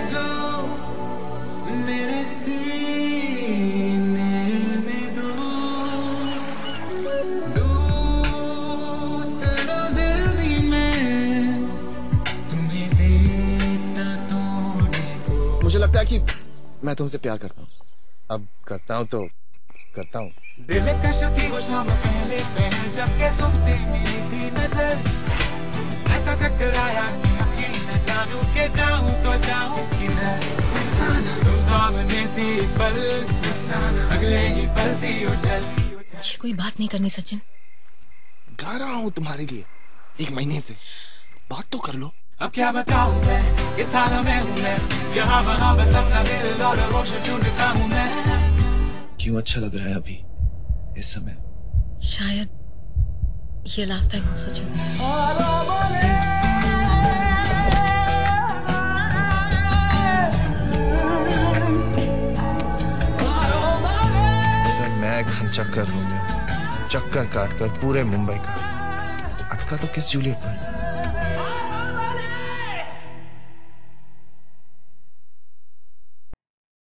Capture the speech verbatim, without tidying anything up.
जो मेरे सीने में दो दूसरा दिल भी मैं तुम्हें देता तोड़ने को। मुझे लगता है कि मैं तुमसे प्यार करता हूँ। अब करता हूँ तो करता हूँ। दिल कश थी वो शाम पहले पहले जब के तुमसे मिली थी नजर, ऐसा चक्कर आया कि यकीन न जानूं के जाऊं तो जाऊं किधर। तुम सामने थी पल अगले ही पल थी उछल। मुझे कोई बात नहीं करनी सचिन। गा रहा हूँ तुम्हारे लिए एक महीने से, बात तो कर लो। अब क्या बताऊं मैं इस हाल में हूँ मैं, यहाँ वहाँ बस अपना दिल और रोशन ढूंढता हूँ मैं। क्यों अच्छा लग रहा है अभी इस समय? शायद ये लास्ट टाइम हो सचिन। सर मैं घन चक्कर लूंगा, चक्कर काट कर पूरे मुंबई का, अटका तो किस जूलियट पर।